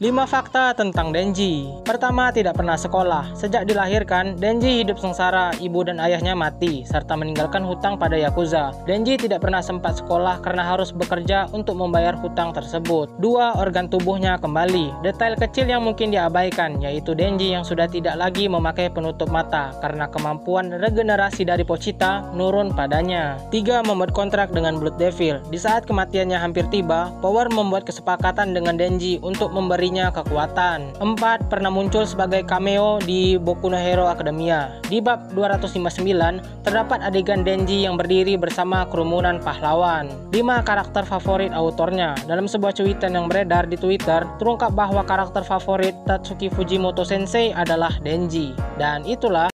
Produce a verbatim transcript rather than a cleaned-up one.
lima fakta tentang Denji. Pertama, tidak pernah sekolah. Sejak dilahirkan, Denji hidup sengsara, ibu dan ayahnya mati, serta meninggalkan hutang pada Yakuza. Denji tidak pernah sempat sekolah karena harus bekerja untuk membayar hutang tersebut. Dua, organ tubuhnya kembali. Detail kecil yang mungkin diabaikan, yaitu Denji yang sudah tidak lagi memakai penutup mata karena kemampuan regenerasi dari Pochita nurun padanya. Tiga, membuat kontrak dengan Blood Devil. Di saat kematiannya hampir tiba, Power membuat kesepakatan dengan Denji untuk memberi kekuatan. Empat, pernah muncul sebagai cameo di Boku no Hero Academia. Di bab dua ratus lima puluh sembilan, terdapat adegan Denji yang berdiri bersama kerumunan pahlawan. Lima, karakter favorit autornya. Dalam sebuah cuitan yang beredar di Twitter, terungkap bahwa karakter favorit Tatsuki Fujimoto Sensei adalah Denji. Dan itulah